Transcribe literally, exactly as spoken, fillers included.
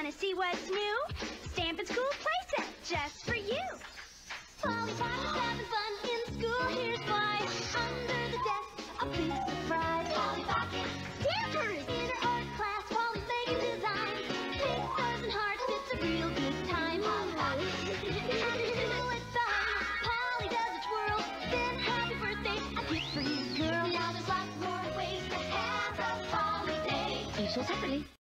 Wanna see what's new? Stampin' School Playset, just for you. Polly Pocket's having fun in school, here's why. Under the desk, a big surprise. Polly Pocket Stampers! In her art class, Polly's making designs. Big stars and hearts, it's a real good time. Polly Pocket. After school, it's fun. Polly does a twirl, then happy birthday, a gift for you, girl. Now there's lots more ways to have a Polly day. Each separately.